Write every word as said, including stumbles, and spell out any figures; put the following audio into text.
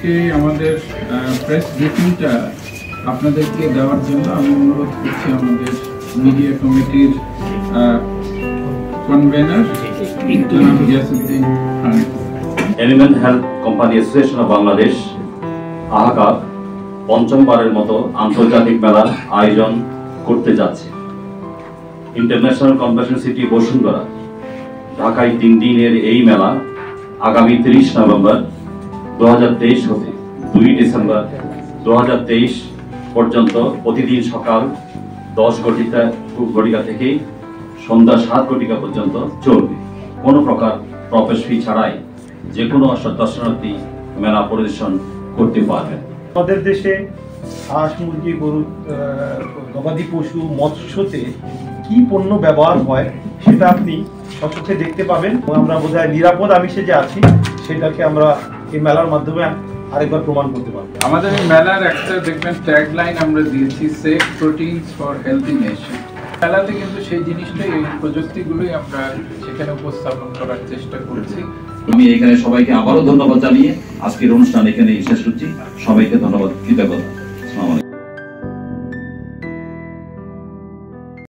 আজকে আমাদের প্রেস ব্রিফিংটা আপনাদেরকে দেওয়ার জন্য আমি অনুরোধ করছি আমাদের মিডিয়া কমিটির কনভেনার জনাব Giasuddin Khan. Animal health company association of Bangladesh AHCAB পঞ্চমবারের মতো আন্তর্জাতিক মেলার আয়োজন করতে যাচ্ছে। ইন্টারন্যাশনাল কনভেনশন সিটি বসুন্ধরা ঢাকায় তিন দিনের এই মেলা আগামী তিরিশ নভেম্বর দু হাজার তেইশ হতে দুই ডিসেম্বর দু হাজার তেইশ পর্যন্ত প্রতিদিন সকাল দশ ঘটিকা ঘটিকা থেকে সন্ধ্যা সাত ঘটিকা পর্যন্ত চলবে। কোনো প্রকার প্রবেশ ফি ছাড়াই যে কোনো দর্শনার্থী মেলা পরিদর্শন করতে পারবেন। আমাদের দেশে হাঁস, মুরগি, গরু, গবাদি পশু, মৎস্যতে কি পণ্য ব্যবহার হয় সেটা আপনি সচক্ষে দেখতে পাবেন। আমরা বোধহয় নিরাপদ আমিষে যে আছি সেটাকে আমরা এই মেলার মাধ্যমে আরেকবার প্রমাণ করতে পারবো। আমাদের এই মেলার একটা দেখবেন ট্যাগলাইন আমরা দিয়েছি, safe proteins for healthy nation. মেলাতে কিন্তু সেই জিনিসটাই, এই প্রযুক্তিগুলোই আমরা সেখানে উপস্থাপন করার চেষ্টা করছি। আমি এখানে সবাইকে আবারও ধন্যবাদ জানিয়ে আজকের অনুষ্ঠান এখানে শেষ করছি। সবাইকে ধন্যবাদ, কৃতজ্ঞতা। আসসালামু আলাইকুম।